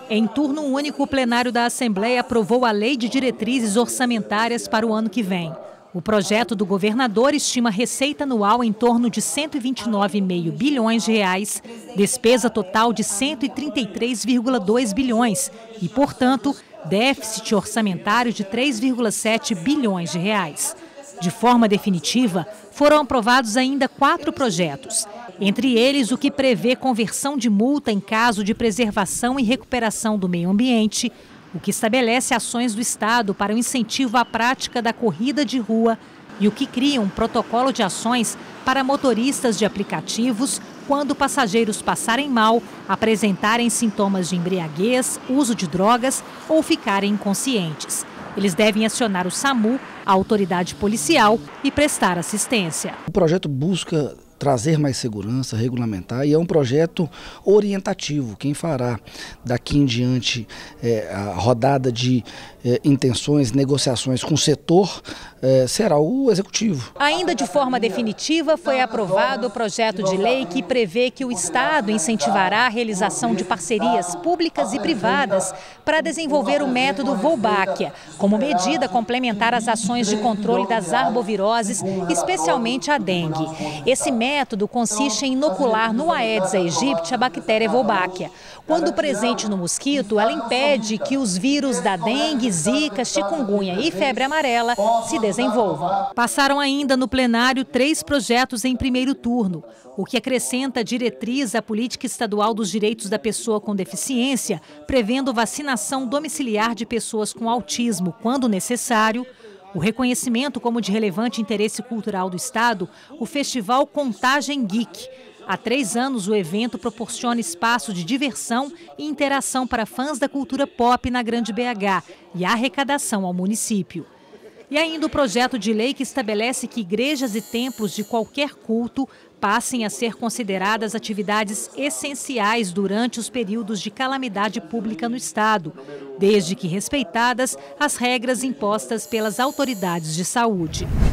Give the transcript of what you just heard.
Em turno único, o plenário da Assembleia aprovou a Lei de Diretrizes Orçamentárias para o ano que vem. O projeto do governador estima receita anual em torno de R$ 129,5 bilhões, despesa total de R$ 133,2 bilhões e, portanto, déficit orçamentário de R$ 3,7 bilhões. De forma definitiva, foram aprovados ainda 4 projetos. Entre eles, o que prevê conversão de multa em caso de preservação e recuperação do meio ambiente, o que estabelece ações do Estado para o incentivo à prática da corrida de rua e o que cria um protocolo de ações para motoristas de aplicativos quando passageiros passarem mal, apresentarem sintomas de embriaguez, uso de drogas ou ficarem inconscientes. Eles devem acionar o SAMU, a autoridade policial, e prestar assistência. O projeto busca trazer mais segurança, regulamentar, e é um projeto orientativo. Quem fará daqui em diante a rodada de intenções, negociações com o setor será o executivo. Ainda de forma definitiva, foi aprovado o projeto de lei que prevê que o Estado incentivará a realização de parcerias públicas e privadas para desenvolver o método Wolbachia, como medida complementar às ações de controle das arboviroses, especialmente a dengue. Esse método consiste em inocular no Aedes aegypti a bactéria Wolbachia. Quando presente no mosquito, ela impede que os vírus da dengue, zika, chikungunya e febre amarela se desenvolvam. Passaram ainda no plenário 3 projetos em primeiro turno, o que acrescenta diretriz à política estadual dos direitos da pessoa com deficiência, prevendo vacinação domiciliar de pessoas com autismo quando necessário, o reconhecimento como de relevante interesse cultural do Estado, o Festival Contagem Geek. Há 3 anos, o evento proporciona espaço de diversão e interação para fãs da cultura pop na Grande BH e arrecadação ao município. E ainda o projeto de lei que estabelece que igrejas e templos de qualquer culto passem a ser consideradas atividades essenciais durante os períodos de calamidade pública no Estado, desde que respeitadas as regras impostas pelas autoridades de saúde.